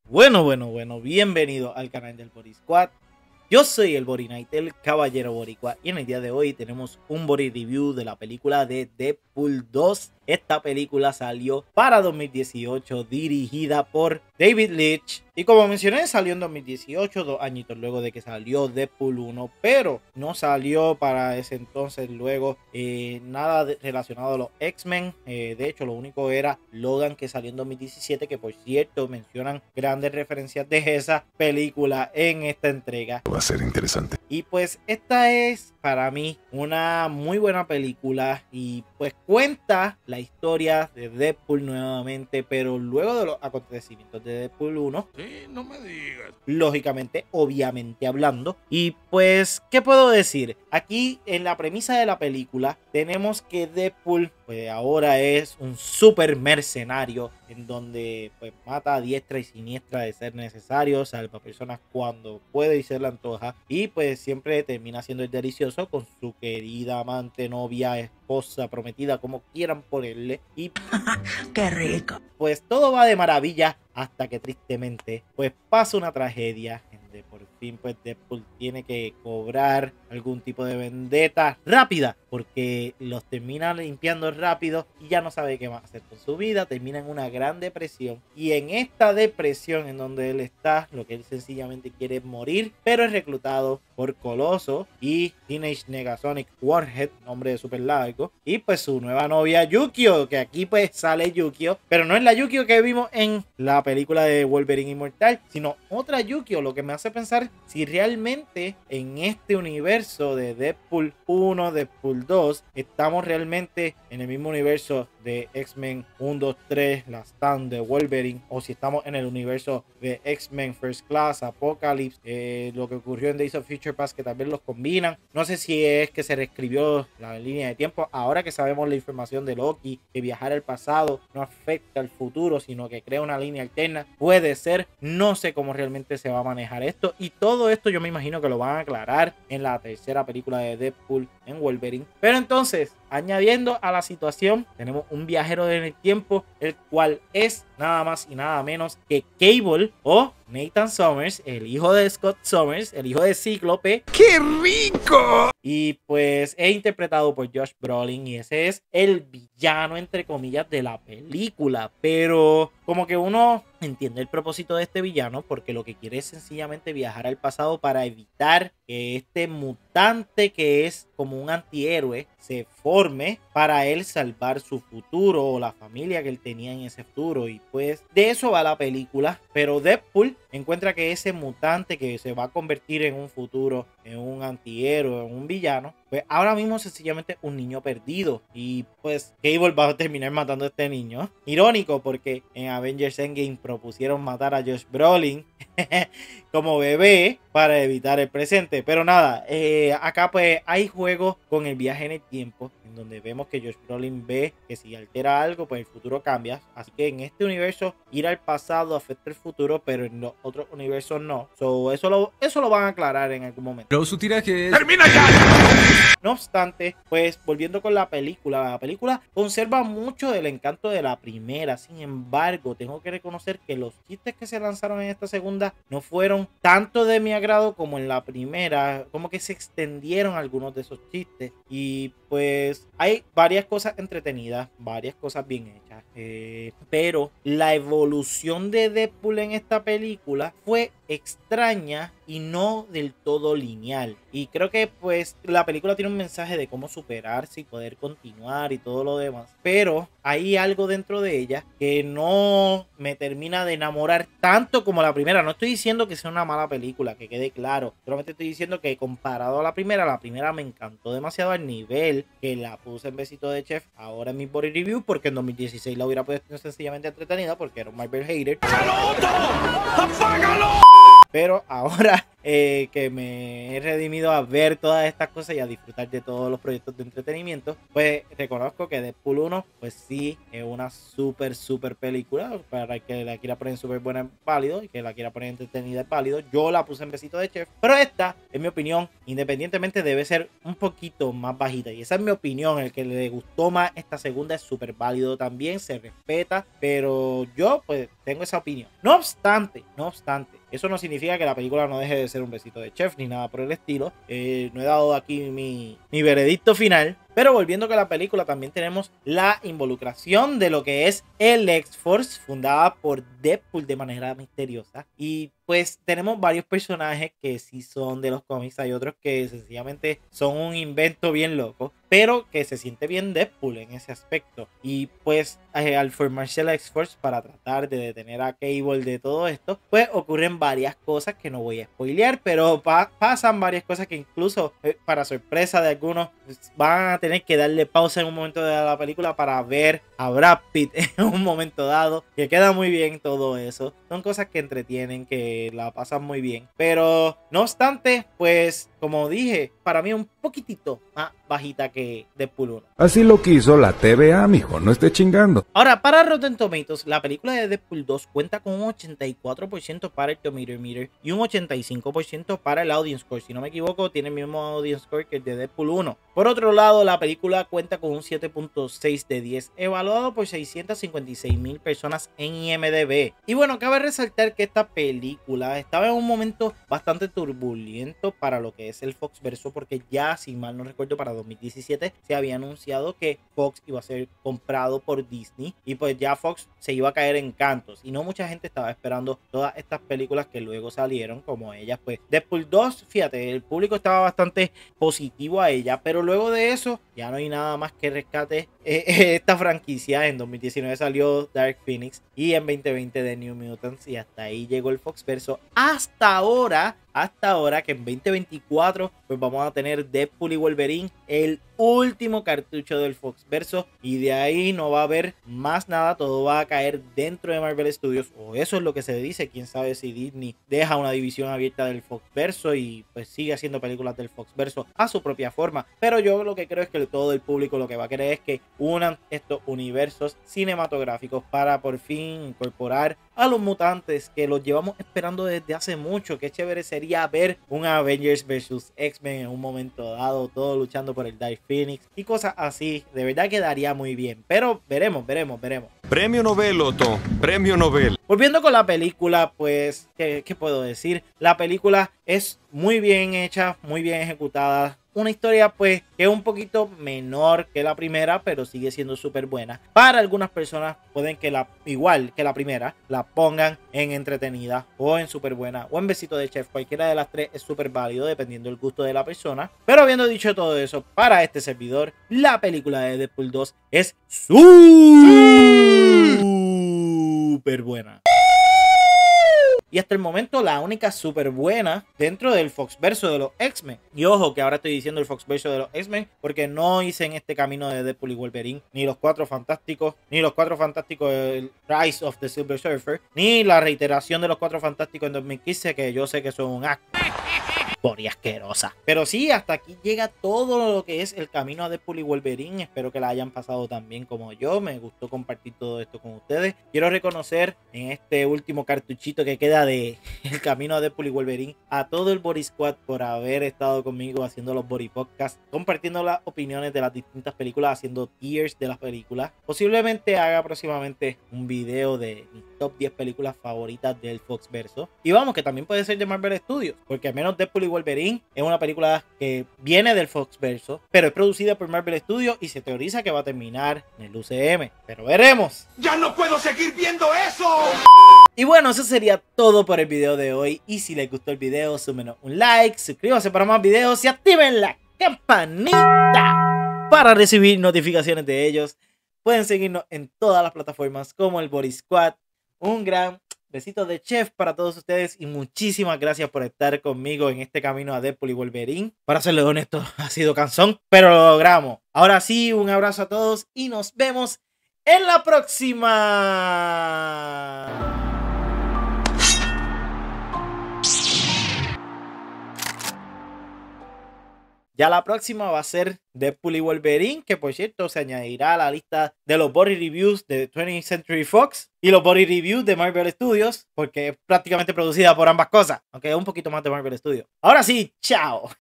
Bueno, bienvenido al canal del Body Squad. Yo soy el Body Knight, el caballero boricua, y en el día de hoy tenemos un body review de la película de Deadpool 2. Esta película salió para 2018, dirigida por David Leitch. Y como mencioné, salió en 2018, 2 añitos luego de que salió Deadpool 1, pero no salió para ese entonces luego nada relacionado a los X-Men. De hecho, lo único era Logan, que salió en 2017, que por cierto mencionan grandes referencias de esa película en esta entrega. Va a ser interesante. Y pues esta es para mí una muy buena película y pues cuenta la historia de Deadpool nuevamente, pero luego de los acontecimientos de Deadpool 1. Sí, no me digas. Lógicamente, obviamente hablando. Y pues, ¿qué puedo decir? Aquí en la premisa de la película tenemos que Deadpool pues ahora es un super mercenario en donde pues mata a diestra y siniestra de ser necesario, salva a personas cuando puede y se le antoja, y pues siempre termina siendo el delicioso con su querida amante, novia, esposa, prometida, como quieran ponerle. Y ¡qué rico! Pues todo va de maravilla hasta que tristemente pues pasa una tragedia donde por fin pues Deadpool tiene que cobrar algún tipo de vendetta rápida porque los termina limpiando rápido y ya no sabe qué más hacer con su vida. Termina en una gran depresión, y en esta depresión en donde él está, lo que él sencillamente quiere es morir, pero es reclutado por Coloso y Teenage Negasonic Warhead, nombre de super largo, y pues su nueva novia Yukio, que aquí pues sale Yukio, pero no es la Yukio que vimos en la película de Wolverine Inmortal, sino otra Yukio, lo que me hace pensar si realmente en este universo de Deadpool 1, Deadpool 2, estamos realmente en el mismo universo de X-Men 1, 2, 3, la stand de Wolverine, o si estamos en el universo de X-Men First Class, Apocalypse, lo que ocurrió en Days of Future Past, que también los combinan. No sé si es que se reescribió la línea de tiempo ahora que sabemos la información de Loki, que viajar al pasado no afecta al futuro, sino que crea una línea alterna. Puede ser, no sé cómo realmente se va a manejar esto, y todo esto yo me imagino que lo van a aclarar en la tercera película de Deadpool en Wolverine. Pero entonces, añadiendo a la situación, tenemos un viajero en el tiempo, el cual es nada más y nada menos que Cable, o Nathan Summers, el hijo de Scott Summers, el hijo de Cíclope. ¡Qué rico! Y pues es interpretado por Josh Brolin, y ese es el villano entre comillas de la película. Pero como que uno entiende el propósito de este villano, porque lo que quiere es sencillamente viajar al pasado para evitar que este mutante, que es como un antihéroe, se forme para él salvar su futuro o la familia que él tenía en ese futuro. Y pues de eso va la película. Pero Deadpool encuentra que ese mutante que se va a convertir en un futuro en un antihéroe, en un villano, pues ahora mismo sencillamente un niño perdido, y pues Cable va a terminar matando a este niño. Irónico, porque en Avengers Endgame propusieron matar a Josh Brolin como bebé para evitar el presente. Pero nada, acá pues hay juegos con el viaje en el tiempo, en donde vemos que Josh Brolin ve que si altera algo, pues el futuro cambia. Así que en este universo ir al pasado afecta el futuro, pero en los otros universos no. Eso lo van a aclarar en algún momento. Pero su tiraje es... ¡Termina ya! No obstante, pues volviendo con la película conserva mucho del encanto de la primera. Sin embargo, tengo que reconocer que los chistes que se lanzaron en esta segunda no fueron tanto de mi agrado como en la primera. Como que se extendieron algunos de esos chistes, y pues hay varias cosas entretenidas, varias cosas bien hechas, pero la evolución de Deadpool en esta película fue extraña y no del todo lineal. Y creo que pues la película tiene un mensaje de cómo superarse y poder continuar y todo lo demás, pero hay algo dentro de ella que no me termina de enamorar tanto como la primera. No estoy diciendo que sea una mala película, que quede claro, solamente estoy diciendo que comparado a la primera me encantó demasiado al nivel que la puse en besito de chef ahora en mi body review, porque en 2016 la hubiera puesto sencillamente entretenida porque era un Marvel hater. ¡Apágalo! pero ahora que me he redimido a ver todas estas cosas y a disfrutar de todos los proyectos de entretenimiento, pues reconozco que Deadpool 1 pues sí es una súper película. Para el que la quiera poner súper buena es válido, y que la quiera poner entretenida es válido. Yo la puse en besito de chef, pero esta, en mi opinión, independientemente, debe ser un poquito más bajita, y esa es mi opinión. El que le gustó más esta segunda es súper válido también, se respeta, pero yo pues tengo esa opinión. No obstante, eso no significa que la película no deje de ser un besito de chef ni nada por el estilo. No he dado aquí mi veredicto final. Pero volviendo con la película, también tenemos la involucración de lo que es el X-Force, fundada por Deadpool de manera misteriosa. Y pues tenemos varios personajes que sí son de los cómics. Hay otros que sencillamente son un invento bien loco, pero que se siente bien Deadpool en ese aspecto. Y pues al formarse la X-Force para tratar de detener a Cable de todo esto, pues ocurren varias cosas que no voy a spoilear, pero pasan varias cosas que incluso para sorpresa de algunos van a tener que darle pausa en un momento de la película para ver a Brad Pitt en un momento dado, que queda muy bien todo eso. Son cosas que entretienen, que la pasan muy bien, pero no obstante, pues como dije, para mí un poquitito más bajita que Deadpool 1. Así lo quiso la TVA, mijo, no esté chingando. Ahora, para Rotten Tomatoes, la película de Deadpool 2 cuenta con un 84% para el Tomato Meter y un 85% para el Audience Score. Si no me equivoco, tiene el mismo Audience Score que el de Deadpool 1. Por otro lado, la película cuenta con un 7.6 de 10, evaluado por 656,000 personas en IMDb. Y bueno, cabe resaltar que esta película estaba en un momento bastante turbulento para lo que es el Foxverso, porque ya, si mal no recuerdo, para 2017 se había anunciado que Fox iba a ser comprado por Disney, y pues ya Fox se iba a caer en cantos, y no mucha gente estaba esperando todas estas películas que luego salieron, como ellas, pues Deadpool 2, fíjate, el público estaba bastante positivo a ella, pero luego de eso ya no hay nada más que rescate esta franquicia. En 2019 salió Dark Phoenix y en 2020 The New Mutants, y hasta ahí llegó el Foxverso hasta ahora que en 2024 pues vamos a tener Deadpool y Wolverine, el último cartucho del Foxverso, y de ahí no va a haber más nada. Todo va a caer dentro de Marvel Studios, o eso es lo que se dice. Quién sabe si Disney deja una división abierta del Foxverso y pues sigue haciendo películas del Foxverso a su propia forma, pero yo lo que creo es que todo el público lo que va a querer es que unan estos universos cinematográficos para por fin incorporar a los mutantes, que los llevamos esperando desde hace mucho. Qué chévere sería ver un Avengers vs X-Men en un momento dado, todos luchando por el Dark Phoenix y cosas así. De verdad quedaría muy bien, pero veremos. Premio Nobel, Otto, premio Nobel. Volviendo con la película, pues, ¿qué puedo decir? La película es muy bien hecha, muy bien ejecutada. Una historia pues que es un poquito menor que la primera, pero sigue siendo súper buena. Para algunas personas pueden que igual que la primera, la pongan en entretenida o en súper buena o en besito de chef. Cualquiera de las tres es súper válido dependiendo del gusto de la persona. Pero habiendo dicho todo eso, para este servidor, la película de Deadpool 2 es súper buena. Y hasta el momento la única súper buena dentro del Foxverso de los X-Men. Y ojo que ahora estoy diciendo el Foxverso de los X-Men porque no hice en este camino de Deadpool y Wolverine ni los Cuatro Fantásticos, el Rise of the Silver Surfer, ni la reiteración de los Cuatro Fantásticos en 2015, que yo sé que son un acto y asquerosa. Pero sí, hasta aquí llega todo lo que es el camino a Deadpool y Wolverine. Espero que la hayan pasado tan bien como yo. Me gustó compartir todo esto con ustedes. Quiero reconocer en este último cartuchito que queda de el camino a Deadpool y Wolverine a todo el Body Squad por haber estado conmigo haciendo los Body Podcasts, compartiendo las opiniones de las distintas películas, haciendo tiers de las películas. Posiblemente haga próximamente un video de mis top 10 películas favoritas del Foxverso. Y vamos, que también puede ser de Marvel Studios, porque al menos Deadpool y Wolverine es una película que viene del Foxverso, pero es producida por Marvel Studios y se teoriza que va a terminar en el UCM. Pero veremos. ¡Ya no puedo seguir viendo eso! Y bueno, eso sería todo por el video de hoy. Y si les gustó el video, súmenos un like, suscríbanse para más videos y activen la campanita para recibir notificaciones de ellos. Pueden seguirnos en todas las plataformas como el Body Squad. Un gran besito de chef para todos ustedes y muchísimas gracias por estar conmigo en este camino a Deadpool y Wolverine. Para serles honesto, ha sido cansón, pero lo logramos. Ahora sí, un abrazo a todos y nos vemos en la próxima. Ya la próxima va a ser Deadpool y Wolverine, que por cierto se añadirá a la lista de los body reviews de 20th Century Fox y los body reviews de Marvel Studios, porque es prácticamente producida por ambas cosas, aunque es un poquito más de Marvel Studios. Ahora sí, chao.